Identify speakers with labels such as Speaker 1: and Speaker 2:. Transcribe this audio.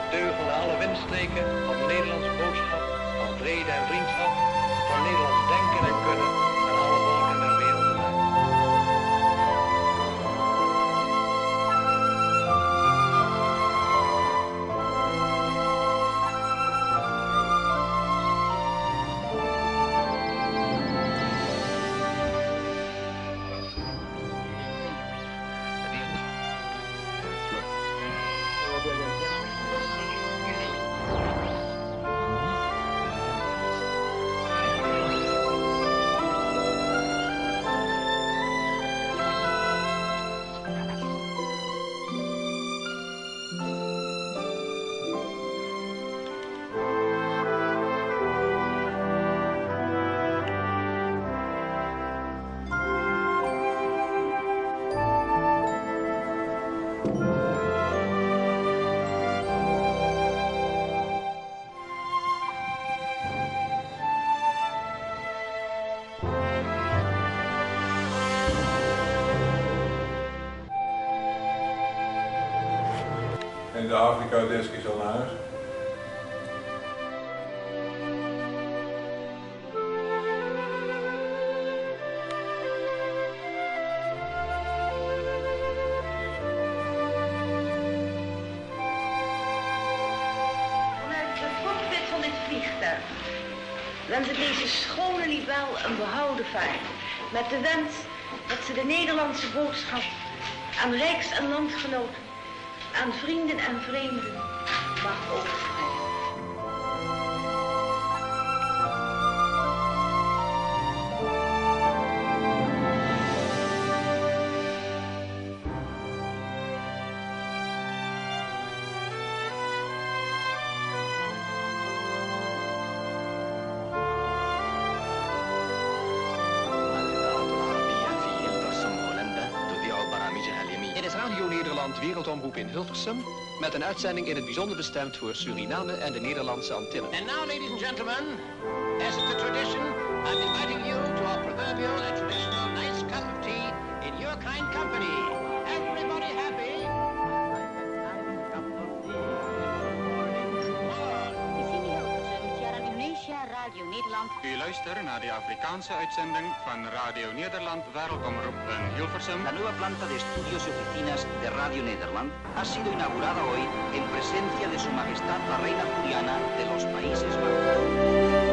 Speaker 1: teugelde alle windstreken van de Nederlandse boodschap van vrede en vriendschap, van Nederlands denken en kunnen aan alle volken der wereld te maken.
Speaker 2: En de Afrika-desk is al naar huis.
Speaker 3: Vanuit de cockpit van dit vliegtuig wensen deze schone lief wel een behouden vaart. Met de wens dat ze de Nederlandse boodschap aan rijks- en landgenoten, aan vrienden en vreemden mag overbrengen.
Speaker 4: Dit is Radio Nederland Wereldomroep in Hilversum met een uitzending in het bijzonder bestemd voor Suriname en de Nederlandse Antillen.
Speaker 5: And now, ladies and gentlemen, as is the tradition, I'm inviting you to our proverbial and traditional nice cup of tea in your kind company. Everybody happy?
Speaker 6: Radio Nederland.
Speaker 7: U luistert naar de Afrikaanse uitzending van Radio Nederland Wereldomroep in Hilversum.
Speaker 8: La nueva planta de estudios y oficinas de Radio Nederland ha sido inaugurada hoy en presencia de Su Majestad la Reina Juliana de los Países Bajos.